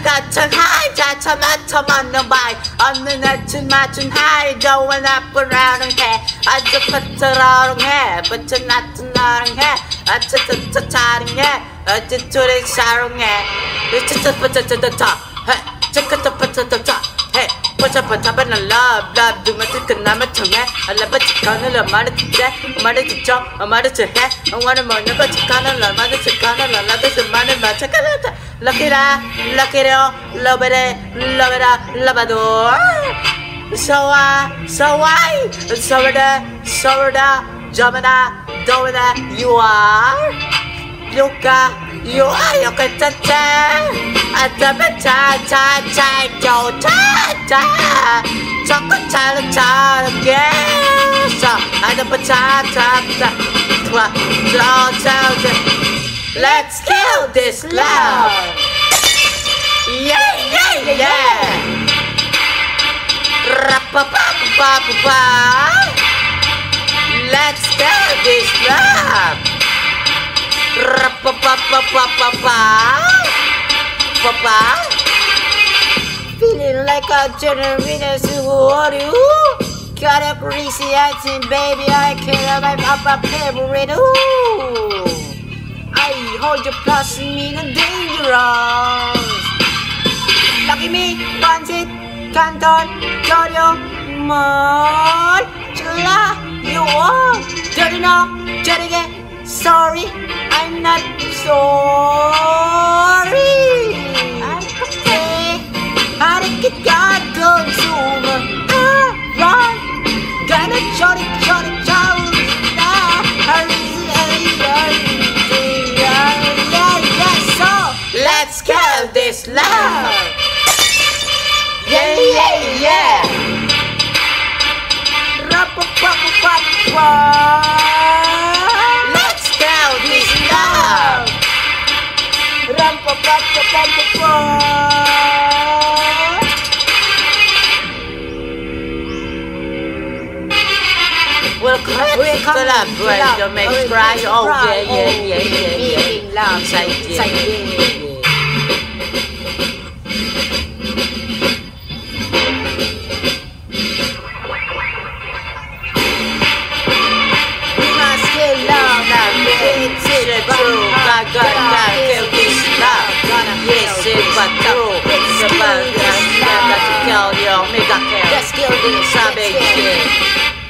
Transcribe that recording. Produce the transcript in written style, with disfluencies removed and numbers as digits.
같은 하이 자차 맞춰맞는 바이 없는 애춘 맞춘 하이 going up around 해 아주 퍼트러롱해 but not 나랑해 아차 차차 차ring해 아주 둘이 사랑해 으차차 빠차차차 해 차차차 빠차차차 해 빠차빠차빠는 love love 두면 끝나면 통해 알라바 치카는 러 말해주제 말해주죠 말해주해 원하는 뭐냐 거 치카는 러 말해주카는 러 나도 말을 맞춰가는 럭키라 럭키려 러베레 러베라 러바도 소와 소와이 소르다 소르다 저마다 도마다 you are 요가 짜짜 아따바 차차차 쪼차차 자꾸 차르차르게 아따바 차차차 Let's kill this love. Yeah, yeah, yeah. Ra-pa-pa-pa-pa-pa. Let's kill this love. Ra-pa-pa-pa-pa-pa-pa. Pa-pa. Feeling like a generous warrior. Got a greasy acting, baby. I care my papa favorite. Ooh. I hold your plus meaning dangerous. Lucky me, Pansit, Canton, Jodio, Mon, Chula, you are dirty now, dirty again. Sorry, I'm not sorry. I'm okay. I didn't get God consumer. Run, gonna jolly, jolly, jolly. Let's kill this love. Yeah, yeah, yeah. Let's kill this love. Welcome to love, right? You make me cry. Oh yeah. Love, say yeah. Kill this love. Yes, it's but true. It's about that to kill you. Mega kill. Let's kill this savage.